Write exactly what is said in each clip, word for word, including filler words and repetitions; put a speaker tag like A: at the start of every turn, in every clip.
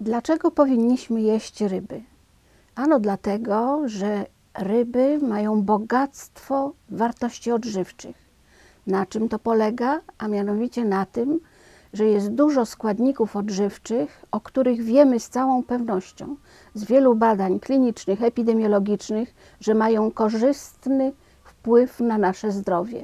A: Dlaczego powinniśmy jeść ryby? Ano dlatego, że ryby mają bogactwo wartości odżywczych. Na czym to polega? A mianowicie na tym, że jest dużo składników odżywczych, o których wiemy z całą pewnością z wielu badań klinicznych, epidemiologicznych, że mają korzystny wpływ na nasze zdrowie.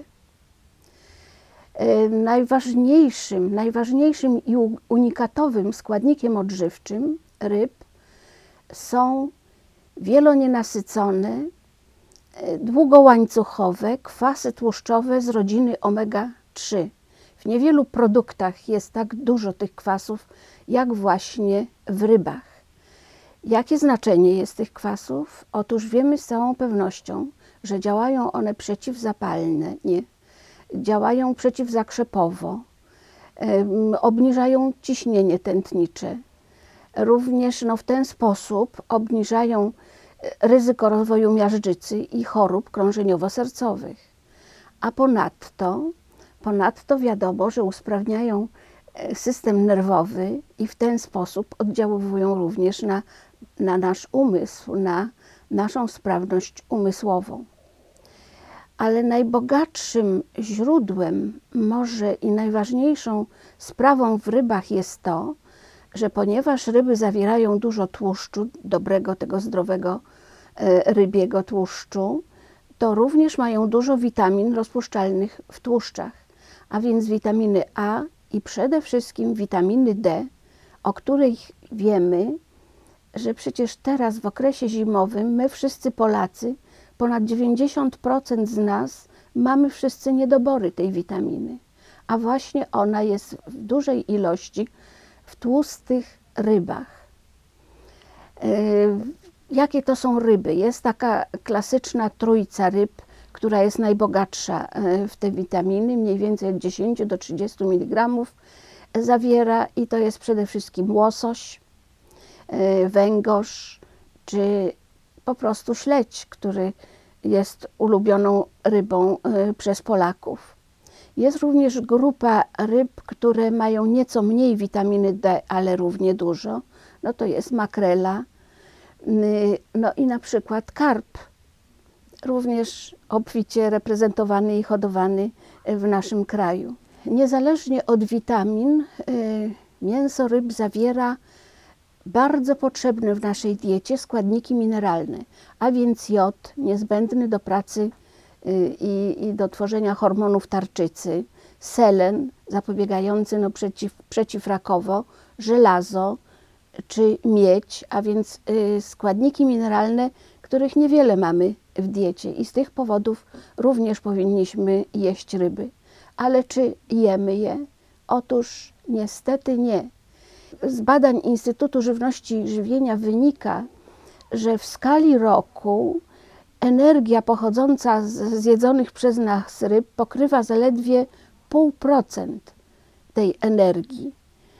A: Najważniejszym, najważniejszym i unikatowym składnikiem odżywczym ryb są wielonienasycone, długołańcuchowe kwasy tłuszczowe z rodziny omega trzy. W niewielu produktach jest tak dużo tych kwasów, jak właśnie w rybach. Jakie znaczenie jest tych kwasów? Otóż wiemy z całą pewnością, że działają one przeciwzapalnie, działają przeciwzakrzepowo, obniżają ciśnienie tętnicze. Również no, w ten sposób obniżają ryzyko rozwoju miażdżycy i chorób krążeniowo-sercowych. A ponadto, ponadto wiadomo, że usprawniają system nerwowy i w ten sposób oddziałują również na, na nasz umysł, na naszą sprawność umysłową. Ale najbogatszym źródłem może i najważniejszą sprawą w rybach jest to, że ponieważ ryby zawierają dużo tłuszczu, dobrego, tego zdrowego rybiego tłuszczu, to również mają dużo witamin rozpuszczalnych w tłuszczach, a więc witaminy A i przede wszystkim witaminy D, o których wiemy, że przecież teraz w okresie zimowym my wszyscy Polacy, ponad dziewięćdziesiąt procent z nas mamy wszyscy niedobory tej witaminy, a właśnie ona jest w dużej ilości w tłustych rybach. Jakie to są ryby? Jest taka klasyczna trójca ryb, która jest najbogatsza w te witaminy, mniej więcej od dziesięciu do trzydziestu miligramów zawiera i to jest przede wszystkim łosoś, węgorz czy po prostu śledź, który jest ulubioną rybą przez Polaków. Jest również grupa ryb, które mają nieco mniej witaminy D, ale równie dużo. No to jest makrela, no i na przykład karp, również obficie reprezentowany i hodowany w naszym kraju. Niezależnie od witamin, mięso ryb zawiera bardzo potrzebne w naszej diecie składniki mineralne, a więc jod niezbędny do pracy i, i do tworzenia hormonów tarczycy, selen zapobiegający no, przeciw, przeciwrakowo, żelazo czy miedź, a więc y, składniki mineralne, których niewiele mamy w diecie i z tych powodów również powinniśmy jeść ryby. Ale czy jemy je? Otóż niestety nie. Z badań Instytutu Żywności i Żywienia wynika, że w skali roku energia pochodząca z zjedzonych przez nas ryb pokrywa zaledwie pół procent tej energii.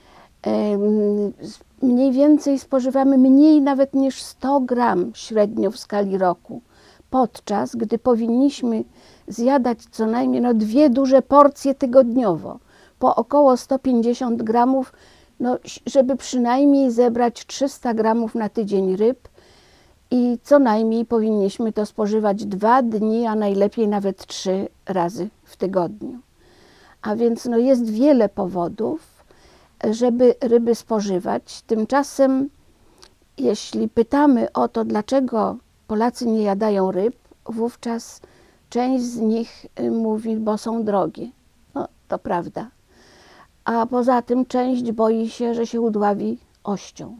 A: Mniej więcej spożywamy mniej nawet niż sto gram średnio w skali roku, podczas gdy powinniśmy zjadać co najmniej no, dwie duże porcje tygodniowo, po około sto pięćdziesiąt gramów, no, żeby przynajmniej zebrać trzysta gramów na tydzień ryb i co najmniej powinniśmy to spożywać dwa dni, a najlepiej nawet trzy razy w tygodniu. A więc no, jest wiele powodów, żeby ryby spożywać. Tymczasem, jeśli pytamy o to, dlaczego Polacy nie jadają ryb, wówczas część z nich mówi, bo są drogie. No, to prawda. A poza tym część boi się, że się udławi ością.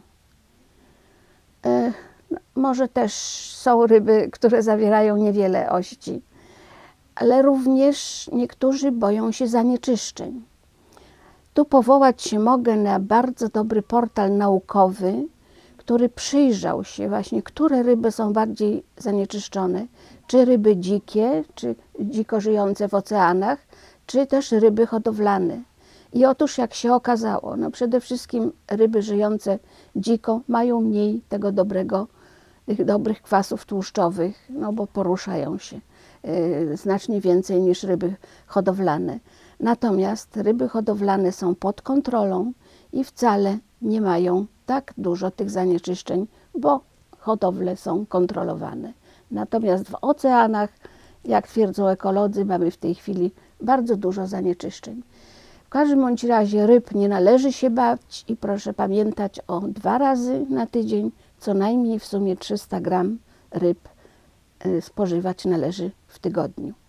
A: E, no, może też są ryby, które zawierają niewiele ości, ale również niektórzy boją się zanieczyszczeń. Tu powołać się mogę na bardzo dobry portal naukowy, który przyjrzał się właśnie, które ryby są bardziej zanieczyszczone, czy ryby dzikie, czy dziko żyjące w oceanach, czy też ryby hodowlane. I otóż jak się okazało, no przede wszystkim ryby żyjące dziko mają mniej tego dobrego, tych dobrych kwasów tłuszczowych, no bo poruszają się y, znacznie więcej niż ryby hodowlane. Natomiast ryby hodowlane są pod kontrolą i wcale nie mają tak dużo tych zanieczyszczeń, bo hodowle są kontrolowane. Natomiast w oceanach, jak twierdzą ekolodzy, mamy w tej chwili bardzo dużo zanieczyszczeń. W każdym bądź razie ryb nie należy się bać i proszę pamiętać o dwa razy na tydzień, co najmniej w sumie trzysta gram ryb spożywać należy w tygodniu.